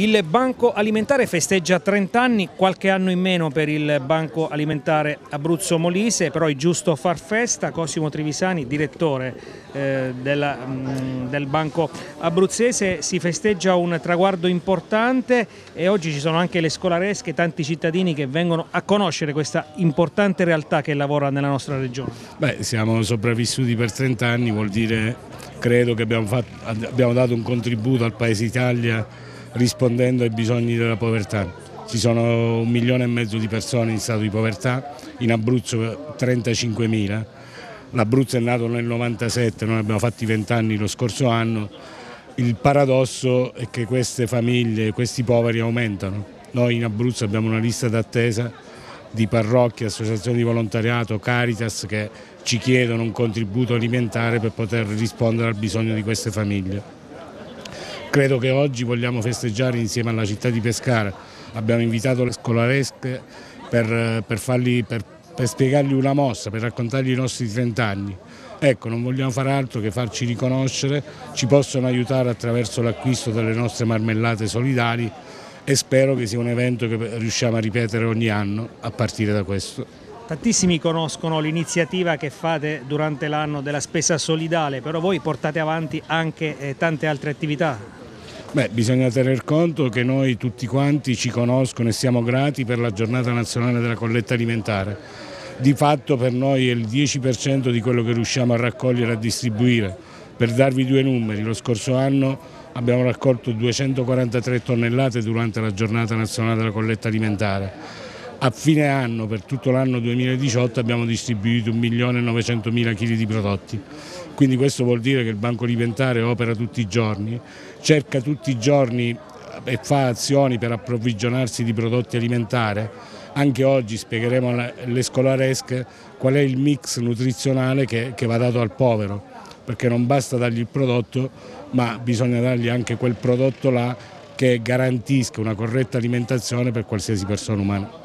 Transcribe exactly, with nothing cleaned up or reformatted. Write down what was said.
Il Banco Alimentare festeggia trenta anni, qualche anno in meno per il Banco Alimentare Abruzzo Molise, però è giusto far festa. Cosimo Trivisani, direttore eh, della, mh, del Banco Abruzzese, si festeggia un traguardo importante e oggi ci sono anche le scolaresche, tanti cittadini che vengono a conoscere questa importante realtà che lavora nella nostra regione. Beh, siamo sopravvissuti per trenta anni, vuol dire, credo che abbiamo, fatto, abbiamo dato un contributo al Paese Italia rispondendo ai bisogni della povertà. Ci sono un milione e mezzo di persone in stato di povertà, in Abruzzo trentacinquemila. L'Abruzzo è nato nel novantasette, noi abbiamo fatto i venti anni lo scorso anno. Il paradosso è che queste famiglie, questi poveri aumentano. Noi in Abruzzo abbiamo una lista d'attesa di parrocchie, associazioni di volontariato, Caritas che ci chiedono un contributo alimentare per poter rispondere al bisogno di queste famiglie. Credo che oggi vogliamo festeggiare insieme alla città di Pescara. Abbiamo invitato le scolaresche per, per, fargli, per, per spiegargli una mossa, per raccontargli i nostri trenta anni. Ecco, non vogliamo fare altro che farci riconoscere, ci possono aiutare attraverso l'acquisto delle nostre marmellate solidali e spero che sia un evento che riusciamo a ripetere ogni anno a partire da questo. Tantissimi conoscono l'iniziativa che fate durante l'anno della spesa solidale, però voi portate avanti anche eh, tante altre attività. Beh, bisogna tener conto che noi tutti quanti ci conoscono e siamo grati per la giornata nazionale della colletta alimentare. Di fatto per noi è il dieci per cento di quello che riusciamo a raccogliere e a distribuire. Per darvi due numeri, lo scorso anno abbiamo raccolto duecentoquarantatré tonnellate durante la giornata nazionale della colletta alimentare. A fine anno, per tutto l'anno duemiladiciotto, abbiamo distribuito un milione e novecentomila chili di prodotti. Quindi questo vuol dire che il Banco Alimentare opera tutti i giorni, cerca tutti i giorni e fa azioni per approvvigionarsi di prodotti alimentari. Anche oggi spiegheremo alle scolaresche qual è il mix nutrizionale che, che va dato al povero, perché non basta dargli il prodotto, ma bisogna dargli anche quel prodotto là che garantisca una corretta alimentazione per qualsiasi persona umana.